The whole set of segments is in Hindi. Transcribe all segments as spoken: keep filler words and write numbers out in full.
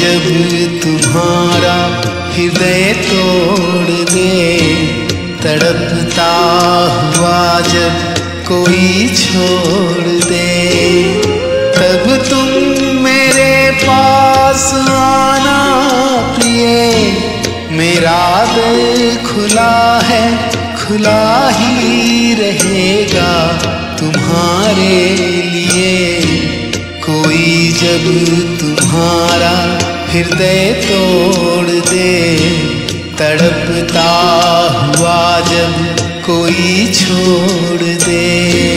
जब तुम्हारा हृदय तोड़ दे, तड़पता हुआ जब कोई छोड़ दे, तब तुम मेरे पास आना प्रिय। मेरा दिल खुला है, खुला ही रहेगा तुम्हारे लिए। कोई जब तुम्हारा हृदय तोड़ दे, तड़पता हुआ जब कोई छोड़ दे।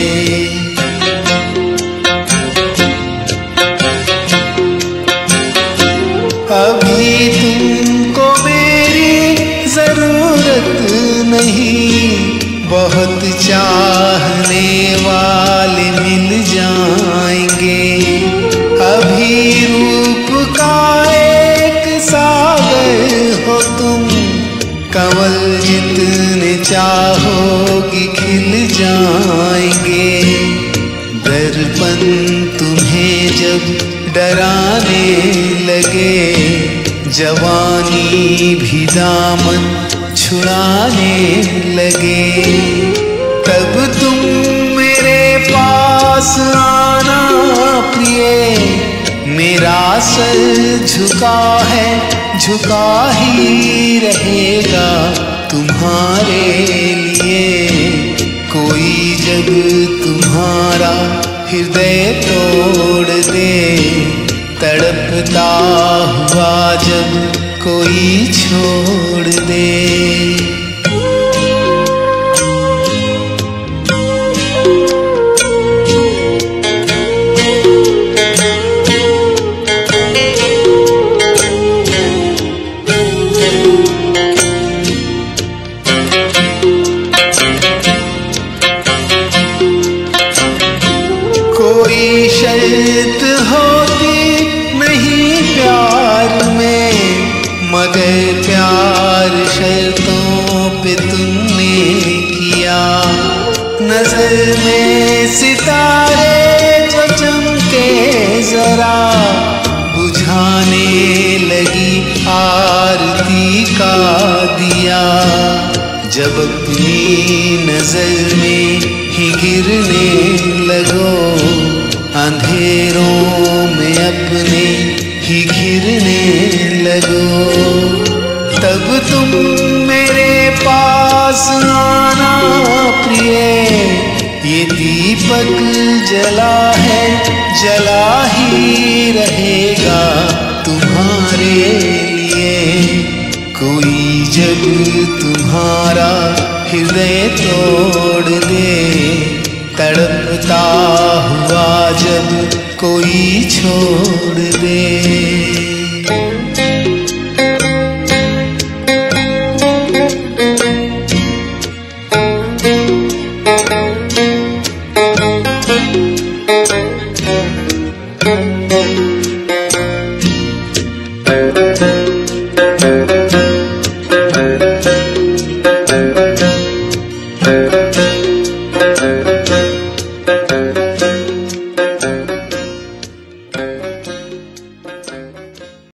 अभी तुमको मेरी जरूरत नहीं, बहुत चाहने वाले मिल जाएंगे। अभी रूप का एक सागर हो तुम, कमल जितने चाहोगी खिल जाएंगे। दर्पण तुम्हें जब डराने लगे, जवानी भी दामन छुड़ाने लगे, तब तुम मेरे पास आना प्रिय। मेरा सर झुका है, झुका ही रहेगा तुम्हारे लिए। कोई जब तुम्हारा हृदय तोड़ दे, तड़पता हुआ जब कोई छोड़ दे। कोई शर्त होती नहीं प्यार में, मगर प्यार शर्तों पे तुमने किया। नजर में सितारे जो चमके जरा, बुझाने लगी आरती का दिया। जब अपनी नजर में ही गिरने लगो, अंधेरों में अपने ही घिरने लगो, तब तुम मेरे पास आना प्रिय। ये दीपक जला है, जला ही रहेगा तुम्हारे लिए। कोई जब तुम्हारा हृदय तोड़ दे, तड़पता हुआ जब कोई छोड़ दे।